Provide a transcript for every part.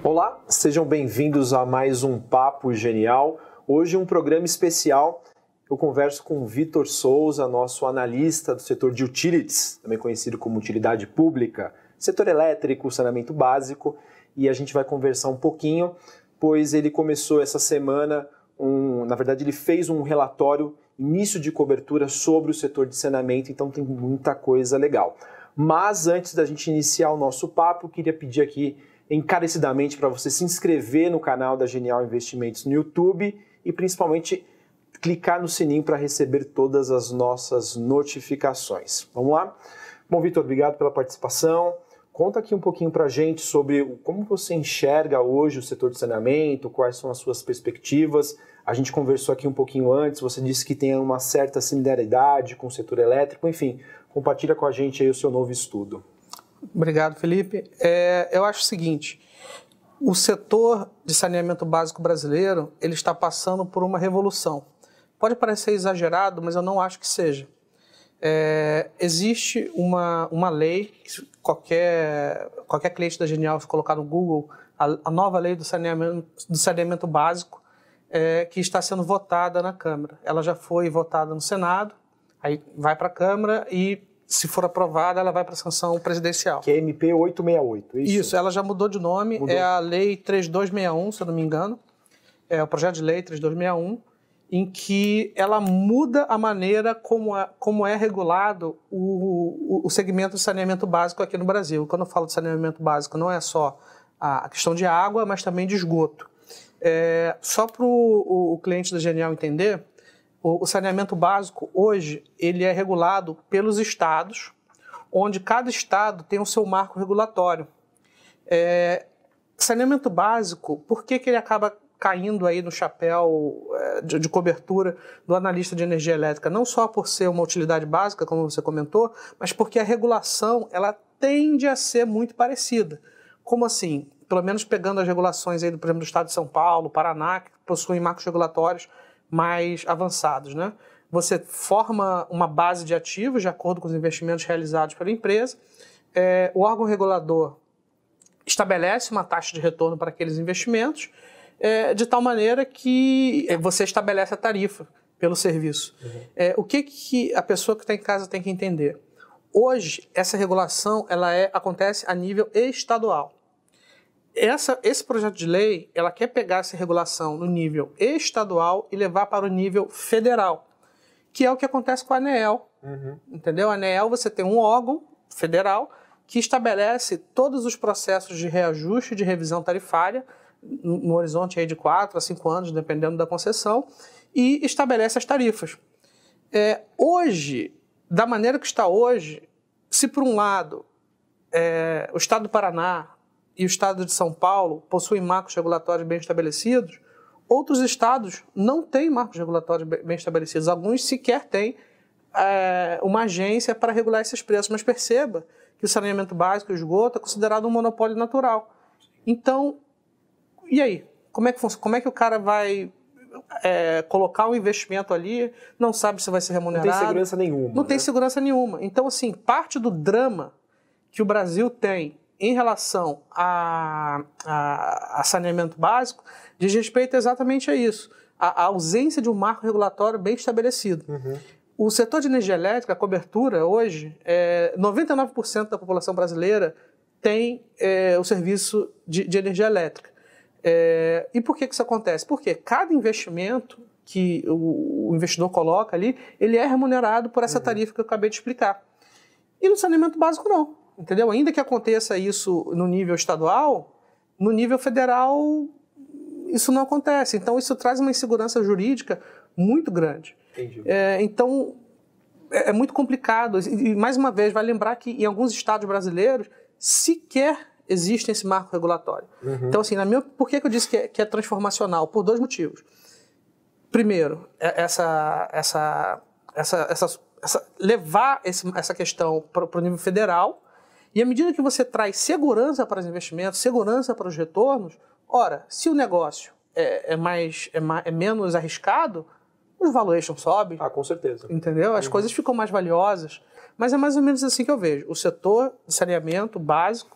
Olá, sejam bem-vindos a mais um Papo Genial. Hoje um programa especial. Eu converso com o Vitor Souza, nosso analista do setor de utilities, também conhecido como utilidade pública, setor elétrico, saneamento básico, e a gente vai conversar um pouquinho, pois ele começou essa semana, na verdade ele fez um relatório, início de cobertura sobre o setor de saneamento, então tem muita coisa legal. Mas antes da gente iniciar o nosso papo, eu queria pedir aqui encarecidamente para você se inscrever no canal da Genial Investimentos no YouTube e principalmente clicar no sininho para receber todas as nossas notificações. Vamos lá? Bom, Vitor, obrigado pela participação. Conta aqui um pouquinho para a gente sobre como você enxerga hoje o setor de saneamento, quais são as suas perspectivas. A gente conversou aqui um pouquinho antes, você disse que tem uma certa similaridade com o setor elétrico, enfim, compartilha com a gente aí o seu novo estudo. Obrigado, Felipe. Eu acho o seguinte, o setor de saneamento básico brasileiro, ele está passando por uma revolução. Pode parecer exagerado, mas eu não acho que seja. Existe uma lei, qualquer cliente da Genial, se colocar no Google, a nova lei do saneamento básico, que está sendo votada na Câmara. Ela já foi votada no Senado, aí vai para a Câmara e, se for aprovada, ela vai para a sanção presidencial. Que é MP 868, é isso? Isso, ela já mudou de nome, é a Lei 3261, se eu não me engano, é o projeto de lei 3261, em que ela muda a maneira como é regulado o segmento de saneamento básico aqui no Brasil. Quando eu falo de saneamento básico, não é só a questão de água, mas também de esgoto. Só para o cliente da Genial entender, o saneamento básico, hoje, ele é regulado pelos estados, onde cada estado tem o seu marco regulatório. Saneamento básico, por que ele acaba caindo aí no chapéu de cobertura do analista de energia elétrica? Não só por ser uma utilidade básica, como você comentou, mas porque a regulação ela tende a ser muito parecida. Como assim? Pelo menos pegando as regulações aí, por exemplo, do estado de São Paulo, Paraná, que possuem marcos regulatórios mais avançados, né? Você forma uma base de ativos de acordo com os investimentos realizados pela empresa, o órgão regulador estabelece uma taxa de retorno para aqueles investimentos, de tal maneira que você estabelece a tarifa pelo serviço. O que a pessoa que está em casa tem que entender? Hoje, essa regulação acontece a nível estadual. Esse projeto de lei, ela quer pegar essa regulação no nível estadual e levar para o nível federal, que é o que acontece com a ANEEL. Entendeu? A ANEEL, você tem um órgão federal que estabelece todos os processos de reajuste e de revisão tarifária, no horizonte aí de 4 a 5 anos, dependendo da concessão, e estabelece as tarifas. Hoje, da maneira que está hoje, se por um lado o estado do Paraná e o estado de São Paulo possuem marcos regulatórios bem estabelecidos, outros estados não têm marcos regulatórios bem estabelecidos. Alguns sequer têm uma agência para regular esses preços. Mas perceba que o saneamento básico e o esgoto é considerado um monopólio natural. Então, e aí? Como é que o cara vai colocar um investimento ali, não sabe se vai ser remunerado? Não tem segurança nenhuma. Não tem segurança nenhuma. Então, assim, parte do drama que o Brasil tem em relação a saneamento básico diz respeito exatamente a isso, a ausência de um marco regulatório bem estabelecido. O setor de energia elétrica, a cobertura hoje, 99% da população brasileira tem o serviço de energia elétrica. E por que isso acontece? Porque cada investimento que o investidor coloca ali, ele é remunerado por essa tarifa que eu acabei de explicar. E no saneamento básico não. Entendeu? Ainda que aconteça isso no nível estadual, no nível federal isso não acontece. Então isso traz uma insegurança jurídica muito grande. Entendi. Então é muito complicado. E mais uma vez, vai lembrar que em alguns estados brasileiros sequer existe esse marco regulatório. Então, assim, por que eu disse que é transformacional? Por dois motivos. Primeiro, levar essa questão para o nível federal. E à medida que você traz segurança para os investimentos, segurança para os retornos, ora, se o negócio é menos arriscado, os valuations sobem. Com certeza. Entendeu? As coisas ficam mais valiosas. Mas é mais ou menos assim que eu vejo. O setor de saneamento básico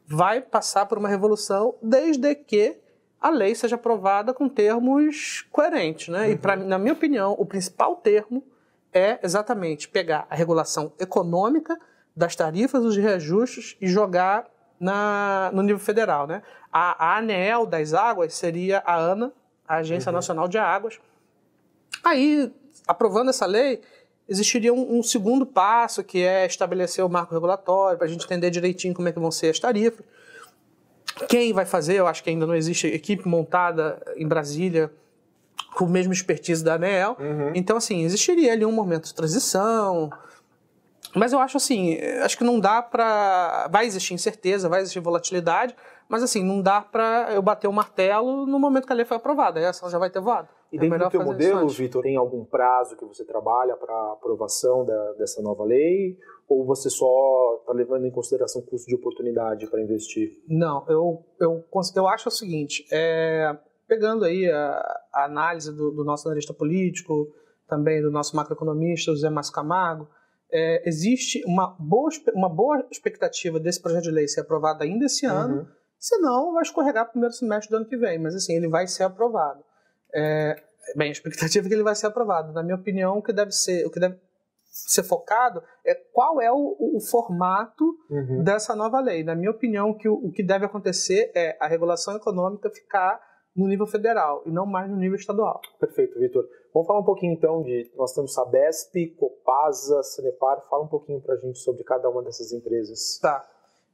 vai passar por uma revolução desde que a lei seja aprovada com termos coerentes, né? E, na minha opinião, o principal termo é exatamente pegar a regulação econômica das tarifas, dos reajustes e jogar no nível federal, né? A ANEEL das águas seria a ANA, a Agência Nacional de Águas. Aí, aprovando essa lei, existiria um segundo passo, que é estabelecer o marco regulatório, para a gente entender direitinho como é que vão ser as tarifas. Quem vai fazer, eu acho que ainda não existe equipe montada em Brasília com o mesmo expertise da ANEEL. Então, assim, existiria ali um momento de transição. Mas eu acho assim, acho que não dá para... Vai existir incerteza, vai existir volatilidade, mas assim, não dá para eu bater o martelo no momento que a lei foi aprovada. Essa já vai ter voado. E dentro do teu modelo, Vitor, tem algum prazo que você trabalha para aprovação dessa nova lei? Ou você só está levando em consideração o custo de oportunidade para investir? Não, eu acho o seguinte, pegando aí a análise do nosso analista político, também do nosso macroeconomista, José Márcio Camargo, existe uma boa expectativa desse projeto de lei ser aprovado ainda esse ano, senão vai escorregar para o primeiro semestre do ano que vem, mas assim, ele vai ser aprovado. Bem, a expectativa é que ele vai ser aprovado. Na minha opinião, o que deve ser focado é qual é o formato dessa nova lei. Na minha opinião, o que deve acontecer é a regulação econômica ficar no nível federal e não mais no nível estadual. Perfeito, Vitor. Vamos falar um pouquinho então nós temos Sabesp, Copasa, Sanepar. Fala um pouquinho para a gente sobre cada uma dessas empresas. Tá.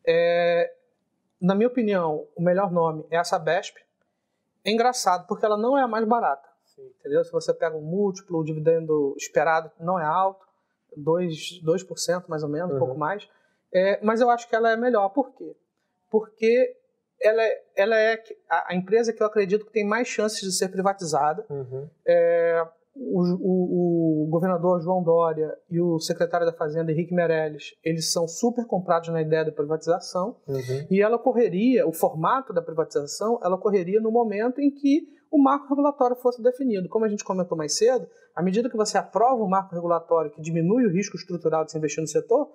Na minha opinião, o melhor nome é a Sabesp. É engraçado, porque ela não é a mais barata. Entendeu? Se você pega o múltiplo, o dividendo esperado não é alto, 2% mais ou menos, um pouco mais. Mas eu acho que ela é melhor. Por quê? Porque ela é a empresa que eu acredito que tem mais chances de ser privatizada. O governador João Dória e o secretário da Fazenda, Henrique Meirelles, eles são super comprados na ideia da privatização. E o formato da privatização, ela ocorreria no momento em que o marco regulatório fosse definido. Como a gente comentou mais cedo, à medida que você aprova um marco regulatório que diminui o risco estrutural de se investir no setor,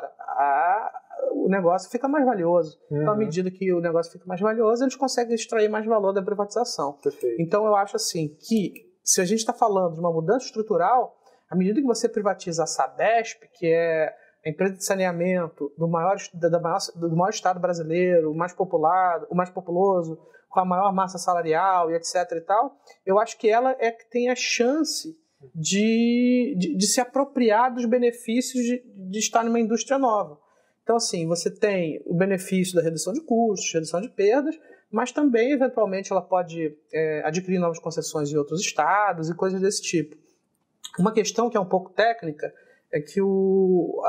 o negócio fica mais valioso. Então, à medida que o negócio fica mais valioso, eles conseguem extrair mais valor da privatização. Perfeito. Então, eu acho assim que, se a gente está falando de uma mudança estrutural, à medida que você privatiza a Sabesp, que é a empresa de saneamento do maior estado brasileiro, o mais populoso, com a maior massa salarial e etc. e tal, eu acho que ela é que tem a chance de se apropriar dos benefícios de estar numa indústria nova. Então, assim, você tem o benefício da redução de custos, redução de perdas, mas também, eventualmente, ela pode adquirir novas concessões em outros estados e coisas desse tipo. Uma questão que é um pouco técnica é que o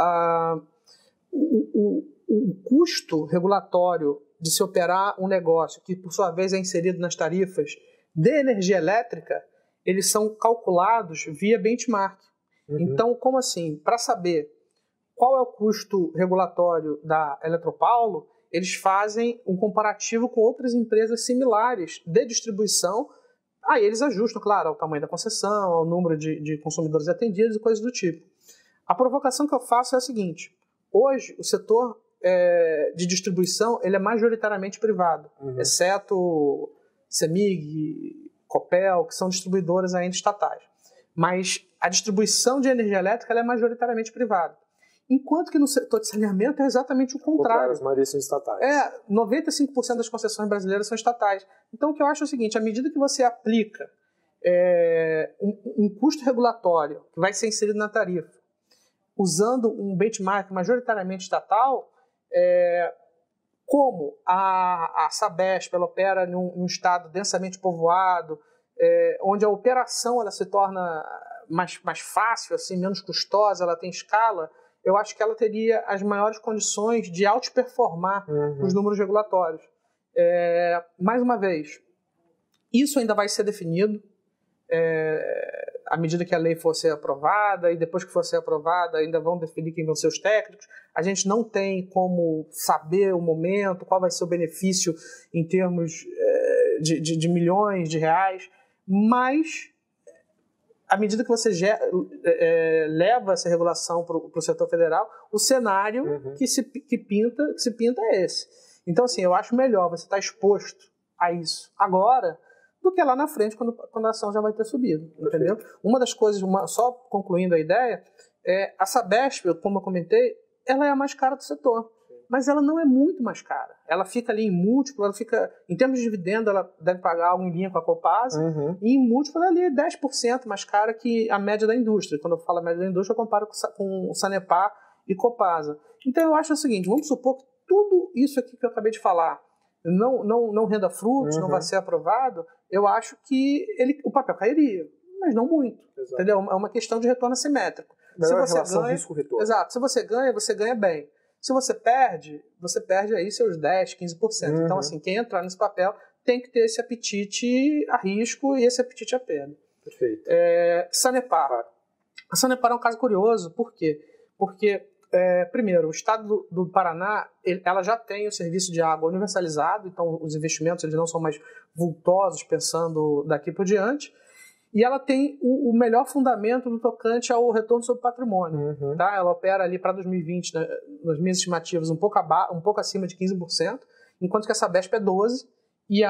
custo regulatório de se operar um negócio que, por sua vez, é inserido nas tarifas de energia elétrica, eles são calculados via benchmark. Então, como assim? Para saber qual é o custo regulatório da Eletropaulo, eles fazem um comparativo com outras empresas similares de distribuição. Aí eles ajustam, claro, ao tamanho da concessão, ao número de consumidores atendidos e coisas do tipo. A provocação que eu faço é a seguinte: hoje, o setor de distribuição ele é majoritariamente privado, exceto CEMIG, Copel, que são distribuidoras ainda estatais. Mas a distribuição de energia elétrica ela é majoritariamente privada. Enquanto que no setor de saneamento é exatamente o contrário. As maiorias são estatais. 95% das concessões brasileiras são estatais. Então, o que eu acho é o seguinte: à medida que você aplica um custo regulatório que vai ser inserido na tarifa, usando um benchmark majoritariamente estatal, como a Sabesp ela opera em um estado densamente povoado, onde a operação ela se torna mais fácil, assim, menos custosa, ela tem escala, eu acho que ela teria as maiores condições de outperformar os números regulatórios. Mais uma vez, isso ainda vai ser definido à medida que a lei for ser aprovada, e depois que for ser aprovada ainda vão definir quem vão ser os técnicos. A gente não tem como saber o momento, qual vai ser o benefício em termos de milhões de reais, mas à medida que você leva essa regulação para o setor federal, o cenário que se pinta é esse. Então, assim, eu acho melhor você estar exposto a isso agora do que lá na frente, quando a ação já vai ter subido, entendeu? Uma das coisas, só concluindo a ideia, a Sabesp, como eu comentei, ela é a mais cara do setor. Mas ela não é muito mais cara. Ela fica ali em múltiplo, em termos de dividendo, ela deve pagar algo em linha com a Copasa, e em múltiplo ela é ali 10% mais cara que a média da indústria. Quando eu falo a média da indústria, eu comparo com o Sanepar e Copasa. Então eu acho o seguinte, vamos supor que tudo isso aqui que eu acabei de falar não renda frutos, não vai ser aprovado, eu acho que o papel cairia, mas não muito. Entendeu? É uma questão de retorno assimétrico. Se você ganha, risco-retorno. Exato. Se você ganha bem. Se você perde aí seus 10%, 15%. Então, assim, quem entrar nesse papel tem que ter esse apetite a risco e esse apetite a perda. Perfeito. Sanepar. A Sanepar é um caso curioso. Por quê? Porque, primeiro, o estado do Paraná, ela já tem o serviço de água universalizado, então os investimentos eles não são mais vultosos pensando daqui por diante. E ela tem o melhor fundamento no tocante ao retorno sobre patrimônio. Tá? Ela opera ali para 2020, né, nas minhas estimativas, um pouco acima de 15%, enquanto que a Sabesp é 12% e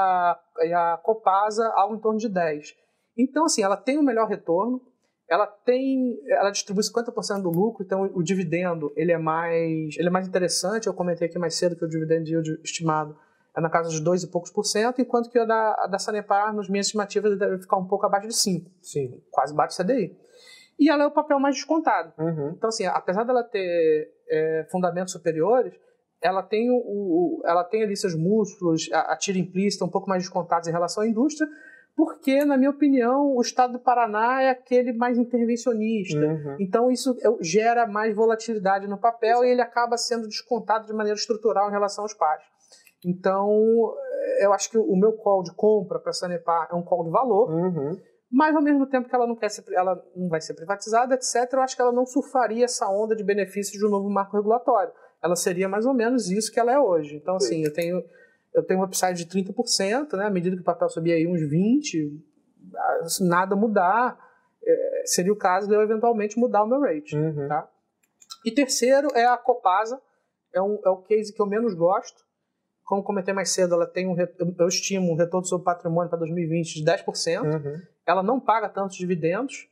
a Copasa algo em torno de 10%. Então, assim, ela tem o melhor retorno, ela distribui 50% do lucro, então o dividendo ele é mais interessante. Eu comentei aqui mais cedo que o dividend yield estimado é na casa dos 2 e poucos por cento, enquanto que a da Sanepar, nas minhas estimativas, deve ficar um pouco abaixo de 5%. Sim. Quase bate o CDI. E ela é o papel mais descontado. Então, assim, apesar dela ter fundamentos superiores, ela tem ali seus músculos, a tira implícita um pouco mais descontados em relação à indústria, porque, na minha opinião, o estado do Paraná é aquele mais intervencionista. Então, isso gera mais volatilidade no papel e ele acaba sendo descontado de maneira estrutural em relação aos pares. Então, eu acho que o meu call de compra para a Sanepar é um call de valor, mas ao mesmo tempo que ela não vai ser privatizada, etc., eu acho que ela não surfaria essa onda de benefícios de um novo marco regulatório. Ela seria mais ou menos isso que ela é hoje. Então, assim, eu tenho um upside de 30%, né, à medida que o papel subir aí uns 20%, se nada mudar, seria o caso de eu eventualmente mudar o meu rate. Tá? E terceiro é a Copasa, é o case que eu menos gosto. Como comentei mais cedo, ela tem eu estimo um retorno sobre patrimônio para 2020 de 10%. Ela não paga tantos dividendos.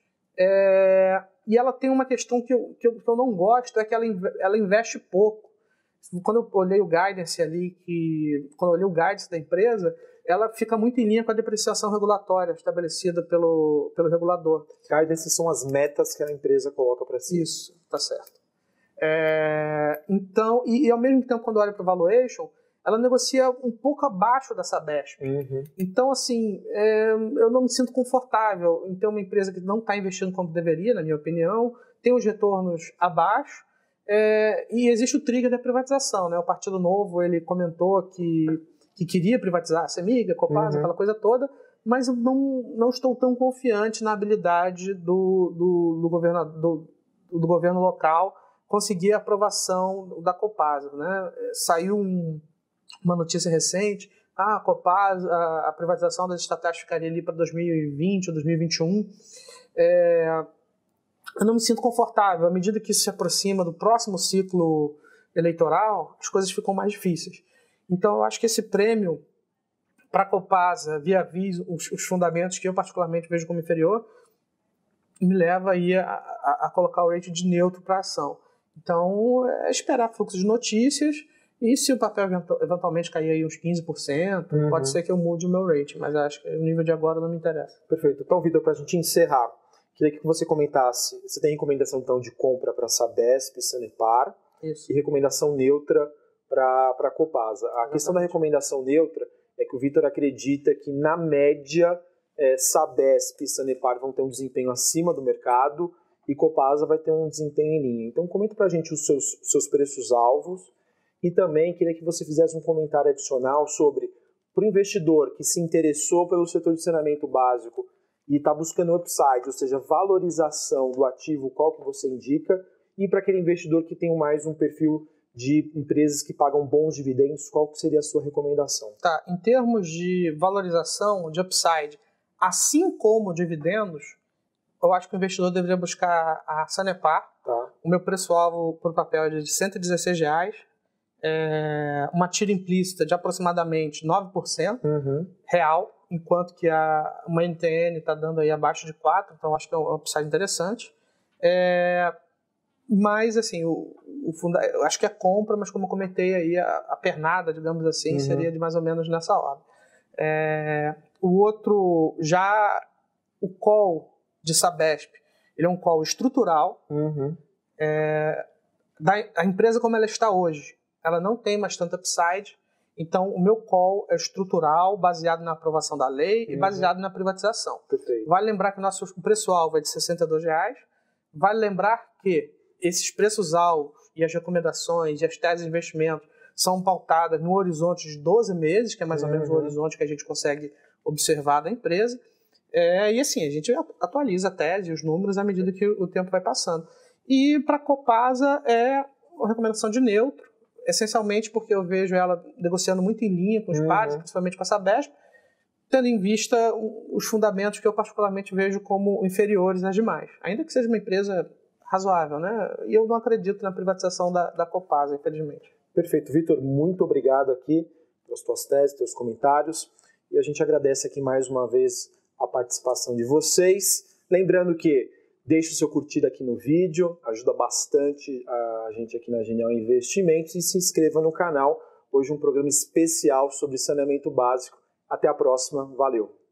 E ela tem uma questão que eu não gosto, é que ela investe pouco. Quando eu olhei o guidance da empresa, ela fica muito em linha com a depreciação regulatória estabelecida pelo regulador. Guidance são as metas que a empresa coloca para si. Isso, tá certo. Então, e ao mesmo tempo, quando olha para o valuation, ela negocia um pouco abaixo da Sabesp. Então, assim, eu não me sinto confortável em ter uma empresa que não está investindo como deveria, na minha opinião, tem os retornos abaixo, e existe o trigger da privatização. Né? O Partido Novo ele comentou que queria privatizar a Semig, a Copasa, aquela coisa toda, mas eu não estou tão confiante na habilidade do governo local conseguir a aprovação da Copasa. Né? Saiu uma notícia recente, a Copasa, a privatização das estatais ficaria ali para 2020 ou 2021. Eu não me sinto confortável. À medida que isso se aproxima do próximo ciclo eleitoral, as coisas ficam mais difíceis. Então, eu acho que esse prêmio para a Copasa, via os fundamentos que eu particularmente vejo como inferior, me leva aí a colocar o rate de neutro para a ação. Então, esperar fluxo de notícias. E se o papel eventualmente cair aí uns 15%, pode ser que eu mude o meu rate, mas acho que o nível de agora não me interessa. Perfeito. Então, Vitor, para a gente encerrar, queria que você comentasse, você tem recomendação então de compra para Sabesp, Sanepar, Isso. E recomendação neutra para a Copasa. A questão da recomendação neutra é que o Vitor acredita que, na média, Sabesp e Sanepar vão ter um desempenho acima do mercado e Copasa vai ter um desempenho em linha. Então, comenta para a gente os seus preços-alvos. E também queria que você fizesse um comentário adicional sobre, para o investidor que se interessou pelo setor de saneamento básico e está buscando upside, ou seja, valorização do ativo, qual que você indica, e para aquele investidor que tem mais um perfil de empresas que pagam bons dividendos, qual que seria a sua recomendação? Tá, em termos de valorização, de upside, assim como dividendos, eu acho que o investidor deveria buscar a Sanepar. Tá. O meu preço-alvo para o papel é de R$116. uma tira implícita de aproximadamente 9% real, enquanto que uma NTN está dando aí abaixo de 4%, então acho que é um upside interessante. Mas, assim, eu acho que é compra, mas como eu comentei aí, a pernada, digamos assim, seria de mais ou menos nessa hora. O outro, já o call de Sabesp, ele é um call estrutural. A empresa como ela está hoje, ela não tem mais tanto upside, então o meu call é estrutural, baseado na aprovação da lei e baseado na privatização. Perfeito. Vale lembrar que o nosso preço-alvo é de R$ 62. Vale lembrar que esses preços-alvos e as recomendações e as teses de investimento são pautadas no horizonte de 12 meses, que é mais ou menos o horizonte que a gente consegue observar da empresa. E assim, a gente atualiza a tese e os números à medida que o tempo vai passando. E para a Copasa é uma recomendação de neutro, essencialmente porque eu vejo ela negociando muito em linha com os pares, principalmente com a Sabesp, tendo em vista os fundamentos que eu particularmente vejo como inferiores às demais. Ainda que seja uma empresa razoável, né? E eu não acredito na privatização da Copasa, infelizmente. Perfeito. Vitor, muito obrigado aqui pelas tuas teses, teus comentários. E a gente agradece aqui mais uma vez a participação de vocês. Lembrando que deixe o seu curtir aqui no vídeo, ajuda bastante a gente aqui na Genial Investimentos, e se inscreva no canal. Hoje um programa especial sobre saneamento básico. Até a próxima. Valeu!